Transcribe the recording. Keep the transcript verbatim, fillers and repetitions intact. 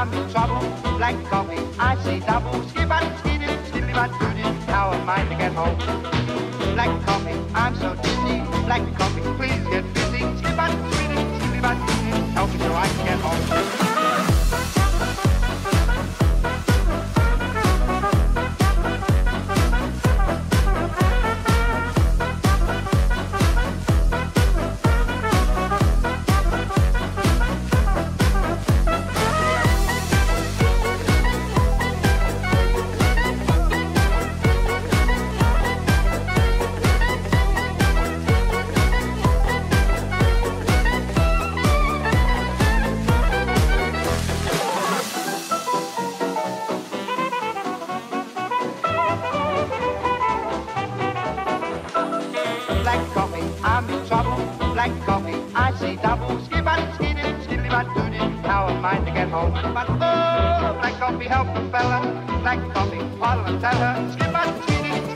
I'm in trouble. Black coffee, I see double. Skip-a, skiddy, skiddy-ba, doody. How am I to get home? Black coffee, I'm so dizzy. Black coffee, please get busy. Skip-a, skiddy, skiddy-ba, doody. Help me so I can get home. Black coffee, I'm in trouble. Black coffee, I see double. Skip-a, skiddy, skiddy-ba, doody. How am I to get home? But oh, black coffee, help a fella. Black coffee, what'll I tell her? Skip-a, skiddy,